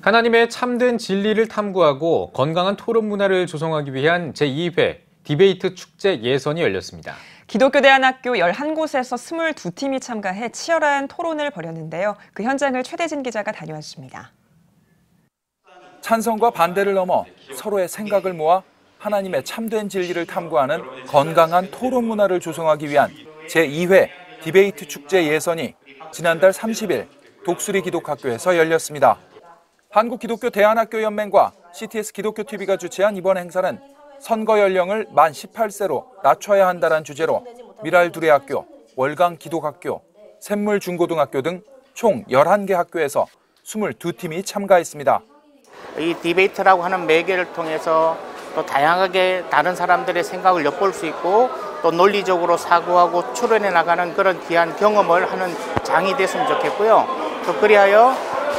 하나님의 참된 진리를 탐구하고 건강한 토론 문화를 조성하기 위한 제2회 디베이트 축제 예선이 열렸습니다. 기독교대안학교 11곳에서 22팀이 참가해 치열한 토론을 벌였는데요. 그 현장을 최대진 기자가 다녀왔습니다. 찬성과 반대를 넘어 서로의 생각을 모아 하나님의 참된 진리를 탐구하는 건강한 토론 문화를 조성하기 위한 제2회 디베이트 축제 예선이 지난달 30일 독수리 기독학교에서 열렸습니다. 한국기독교대안학교연맹과 CTS 기독교TV가 주최한 이번 행사는 선거 연령을 만 18세로 낮춰야 한다는 주제로 미랄두레학교, 월강기독학교, 샘물중고등학교 등 총 11개 학교에서 22팀이 참가했습니다. 이 디베이트라고 하는 매개를 통해서 또 다양하게 다른 사람들의 생각을 엿볼 수 있고 또 논리적으로 사고하고 추론해 나가는 그런 귀한 경험을 하는 장이 됐으면 좋겠고요. 또 그리하여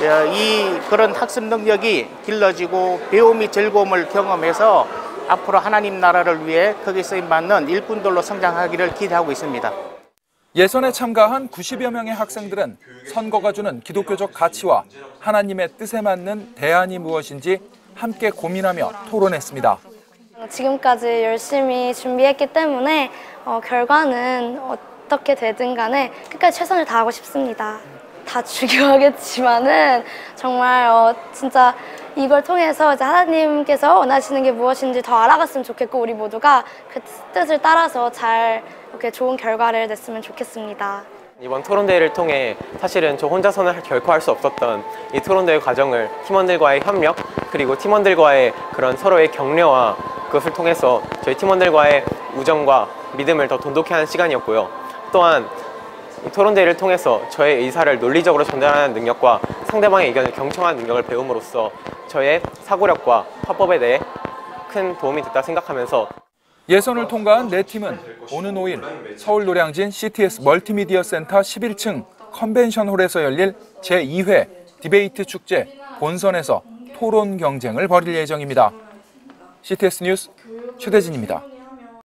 그런 학습 능력이 길러지고 배움이 즐거움을 경험해서 앞으로 하나님 나라를 위해 거기에 쓰임받는 일꾼들로 성장하기를 기대하고 있습니다. 예선에 참가한 90여 명의 학생들은 선거가 주는 기독교적 가치와 하나님의 뜻에 맞는 대안이 무엇인지 함께 고민하며 토론했습니다. 지금까지 열심히 준비했기 때문에 결과는 어떻게 되든 간에 끝까지 최선을 다하고 싶습니다. 다 중요하겠지만은 정말 진짜 이걸 통해서 이제 하나님께서 원하시는 게 무엇인지 더 알아갔으면 좋겠고 우리 모두가 그 뜻을 따라서 잘 이렇게 좋은 결과를 냈으면 좋겠습니다. 이번 토론대회를 통해 사실은 저 혼자서는 결코 할 수 없었던 이 토론대회 과정을 팀원들과의 협력 그리고 팀원들과의 그런 서로의 격려와 그것을 통해서 저희 팀원들과의 우정과 믿음을 더 돈독히 하는 시간이었고요. 또한 이 토론대회를 통해서 저의 의사를 논리적으로 전달하는 능력과 상대방의 의견을 경청하는 능력을 배움으로써 저의 사고력과 화법에 대해 큰 도움이 됐다 생각하면서 예선을 통과한 4팀은 오는 5일 서울 노량진 CTS 멀티미디어 센터 11층 컨벤션홀에서 열릴 제2회 디베이트 축제 본선에서 토론 경쟁을 벌일 예정입니다. CTS 뉴스 최대진입니다.